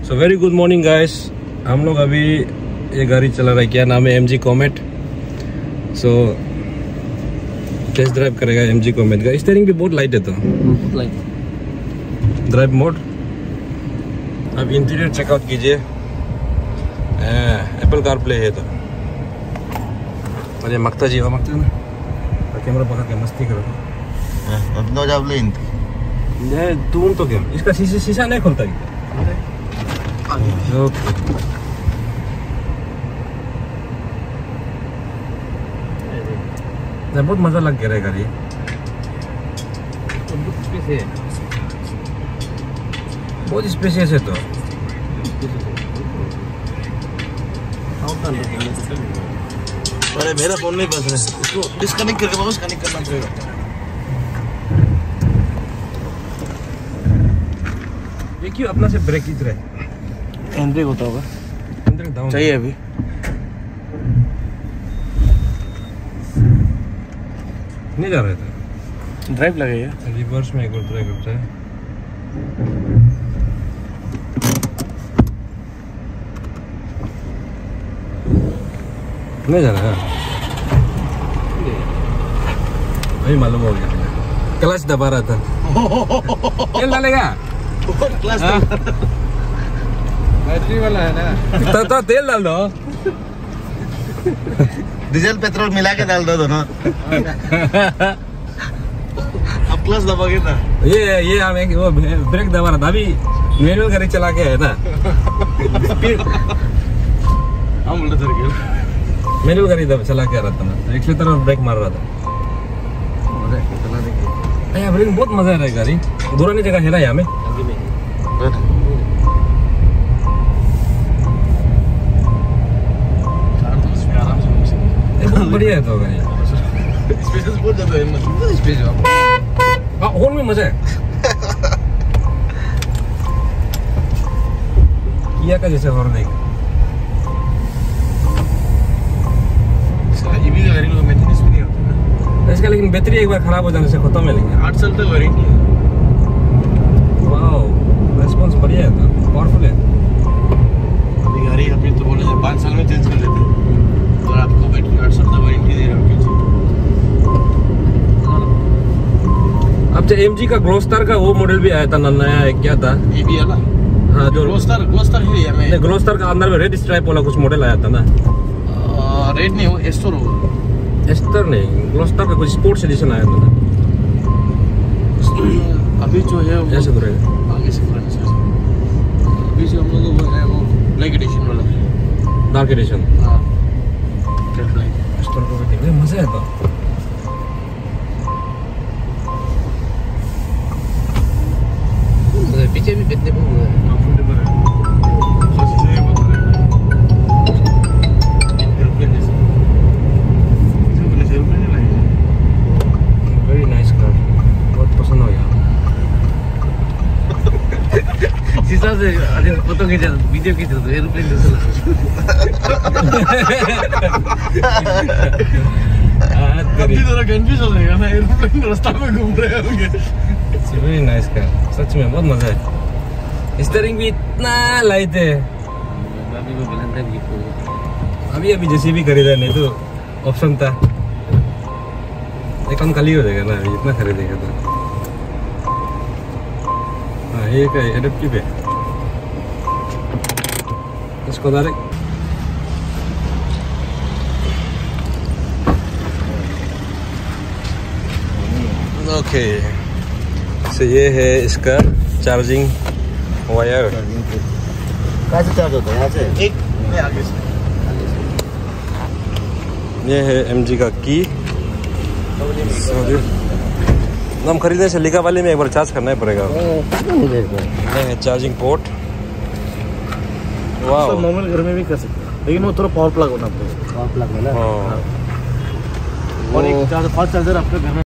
सो very good morning guys. हम लोग अभी ये गाड़ी चला रहा है, क्या नाम है, MG comet. So test drive करेगा MG कॉमेट का। स्टीयरिंग भी बहुत लाइट है, तो ड्राइव मोड। अब इंटीरियर चेकआउट कीजिए, एप्पल कार प्ले है। तो अरे मकता जी मकता ना कैमरा पकड़ के मस्ती करो। तुम तो क्या इसका शीशा नहीं खुलता क्या? ओके बहुत मजा लग गया गाड़ी। बहुत स्पेशियस है। तो अरे मेरा फोन नहीं बज रहा है, इसको डिस्कनेक्ट करके वापस कनेक्ट करना पड़ेगा। ये क्यों अपना से ब्रेक इधर है? एंड्रिक होता होगा, एंड्रिक डाउन चाहिए अभी। नहीं जा रहे थे, ड्राइव लगाइए। रिवर्स में एक बार ट्राई करते हैं। नहीं जा रहा है, वही मालूम हो गया। क्लच दबा रहा था। तेल डालेगा, बैटरी वाला है ना। तो तेल डाल दो। डीजल पेट्रोल मिला के डाल दो दोनों। अब क्लच दबाओगे ना। ये हम एक वो ब्रेक दबा रहा था, अभी मैनुअल गाड़ी चला के है ना। हम उल्टा चढ़ गए। मैनुअल गाड़ी चला के आ रहा था ना, एक्सीलेटर और ब्रेक मार रहा था। अरे ब्रेक बहुत मजा आ रहा है। गाड़ी दूरानी जगह है ना यहाँ में। बहुत बढ़िया है तो गाड़ी। स्पेस बहुत ज्यादा है, मतलब स्पेस है। हाँ हॉर्न में मजा है। किया का जैसे हॉर्न है। ईवी का गाड़ी लोग मेंटेनेंस भी नहीं होता ना इसका, लेकिन बैटरी एक बार खराब हो जाने से खत्म है। लेकिन 8 साल तक वारंटी है। वाओ रेस्पॉन्स बढ़िया है, तो पावरफुल है। अभी गाड़ी अभी तो बोले 5 साल में चेंज कर लेते हैं, और आपको बैटरी 8 साल तक वारंटी दे रहा है। अब जो MG का ग्लोस्टार का वो मॉडल भी आया था ना, नया है, क्या था ईवी है ना। हाँ जो ग्लोस्टार है या में ग्लोस्टार का अंदर में रेड स्ट्राइप वाला कुछ मॉडल आया था ना। रेड नहीं हो, एस्टर होगा। एस्टर नहीं, ग्लोस्टार का कुछ स्पोर्ट्स एडिशन आया था ना। अभी जो है वो ऐसे करेगा आगे से पुराने से अभी जो हम लोग वो है वो ब्लैक एडिशन वाला, डार्क एडिशन। हाँ जेट ब्लैक। एस्टर को भी देखने मजा आता। पीछे भी कितने कंफर्टेबल है। वेरी नाइस कार, बहुत पसंद हो गया। शीशा से अरे फोटो खींचा, वीडियो खींचा तो एरोप्लेन जैसा लगा। अभी थोड़ा कंफ्यूज हो जाएगा ना, एरोप्लेन रास्ता में घूम रहे होंगे। वेरी नाइस कार, सच में बहुत मजा है। स्टीयरिंग भी इतना लाइट है। अभी जैसे भी खरीदा, नहीं तो ऑप्शन था। ये कम खाली हो जाएगा ना, अभी इतना खरीदेगा तो। हाँ ये क्या एडेप्टिव है, इसको डायरेक्ट ओके। तो ये है इसका चार्जिंग वायर। कैसे चार्ज होता है? यहाँ से एक में आगे से। ये है MG का की। हम खरीदने से लिखा वाले में एक बार चार्ज करना ही पड़ेगा। ये है चार्जिंग पोर्ट। वाह नॉर्मल घर में भी कर सकते हैं, लेकिन वो थोड़ा पावर प्लग होना पड़ेगा। पावर प्लग है ना। और एक फास्ट चार्जर आपके घर में